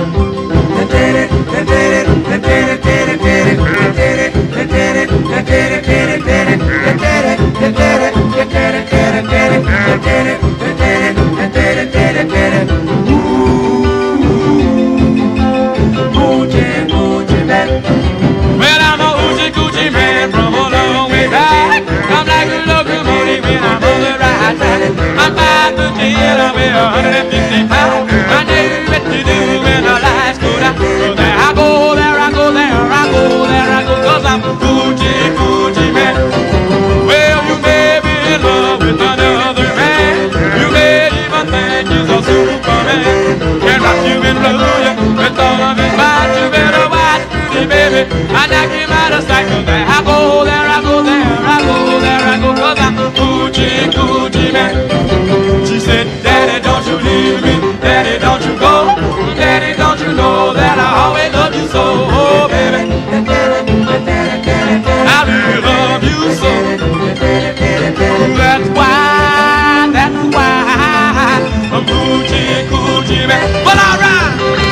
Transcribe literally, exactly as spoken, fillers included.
I'm five foot ten, I weigh a hundred and fifty pounds. I know what to do when the lights go down. So there I go, there I go, there I go, there I go, 'cause I'm Coochie, Coochie man. Well, you may be in love with another man. You may even think he's a Superman. Can rock you and blow you with all of his might. You better watch me, baby. I knock him out of sight. 'Cause there I go, there I go, there I go, there I go, 'cause I'm Coochie, Coochie man. She said, Daddy, don't you leave me. Daddy, don't you go. Daddy, don't you know that I always love you so. Oh, baby, I really love you so. That's why, that's why I'm Coochie, Coochie man. Well, all right.